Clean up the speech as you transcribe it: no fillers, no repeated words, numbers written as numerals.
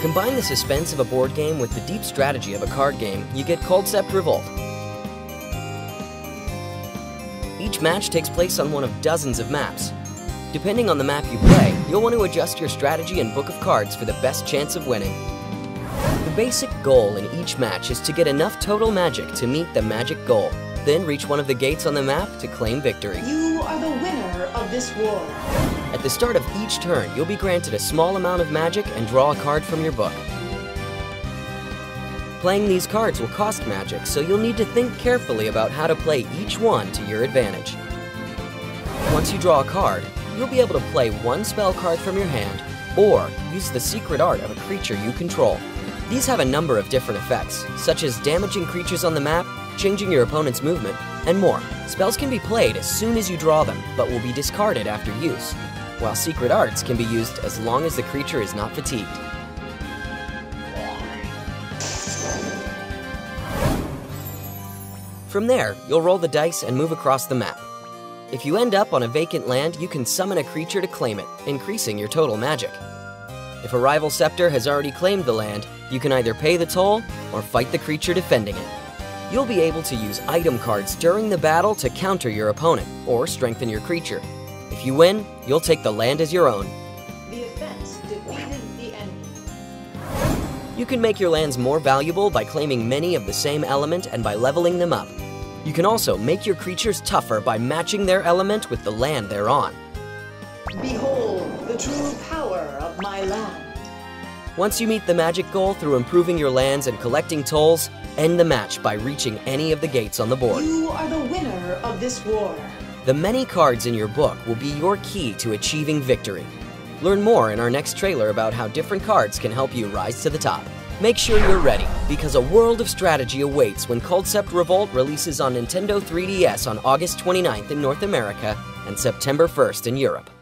Combine the suspense of a board game with the deep strategy of a card game, you get Culdcept Revolt. Each match takes place on one of dozens of maps. Depending on the map you play, you'll want to adjust your strategy and book of cards for the best chance of winning. The basic goal in each match is to get enough total magic to meet the magic goal, then reach one of the gates on the map to claim victory. You are the winner of this war. At the start of each turn, you'll be granted a small amount of magic and draw a card from your book. Playing these cards will cost magic, so you'll need to think carefully about how to play each one to your advantage. Once you draw a card, you'll be able to play one spell card from your hand, or use the secret art of a creature you control. These have a number of different effects, such as damaging creatures on the map, changing your opponent's movement, and more. Spells can be played as soon as you draw them, but will be discarded after use, while secret arts can be used as long as the creature is not fatigued. From there, you'll roll the dice and move across the map. If you end up on a vacant land, you can summon a creature to claim it, increasing your total magic. If a rival scepter has already claimed the land, you can either pay the toll or fight the creature defending it. You'll be able to use item cards during the battle to counter your opponent or strengthen your creature. If you win, you'll take the land as your own. The offense defeated the enemy. You can make your lands more valuable by claiming many of the same element and by leveling them up. You can also make your creatures tougher by matching their element with the land they're on. Behold the true power of my land. Once you meet the magic goal through improving your lands and collecting tolls, end the match by reaching any of the gates on the board. You are the winner of this war. The many cards in your book will be your key to achieving victory. Learn more in our next trailer about how different cards can help you rise to the top. Make sure you're ready, because a world of strategy awaits when Culdcept Revolt releases on Nintendo 3DS on August 29th in North America and September 1st in Europe.